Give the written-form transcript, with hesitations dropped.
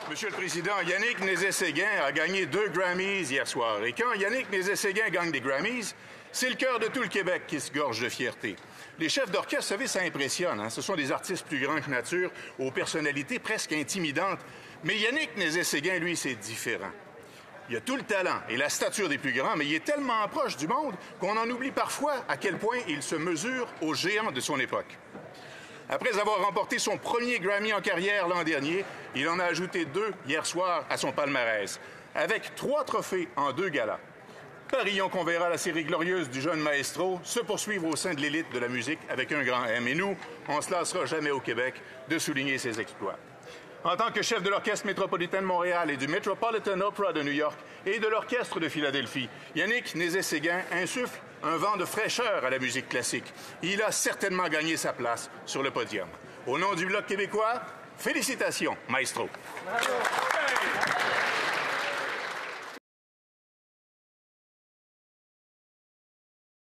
Monsieur le Président, Yannick Nézet-Séguin a gagné 2 Grammys hier soir. Et quand Yannick Nézet-Séguin gagne des Grammys, c'est le cœur de tout le Québec qui se gorge de fierté. Les chefs d'orchestre, vous savez, ça impressionne. Hein? Ce sont des artistes plus grands que nature, aux personnalités presque intimidantes. Mais Yannick Nézet-Séguin, lui, c'est différent. Il a tout le talent et la stature des plus grands, mais il est tellement proche du monde qu'on en oublie parfois à quel point il se mesure aux géants de son époque. Après avoir remporté son premier Grammy en carrière l'an dernier, il en a ajouté 2 hier soir à son palmarès, avec 3 trophées en 2 galas. Parions qu'on verra la série glorieuse du jeune maestro se poursuivre au sein de l'élite de la musique avec un grand M. Et nous, on ne se lassera jamais au Québec de souligner ses exploits. En tant que chef de l'Orchestre métropolitain de Montréal et du Metropolitan Opera de New York et de l'Orchestre de Philadelphie, Yannick Nézet-Séguin insuffle un vent de fraîcheur à la musique classique. Il a certainement gagné sa place sur le podium. Au nom du Bloc québécois, félicitations, maestro. Bravo.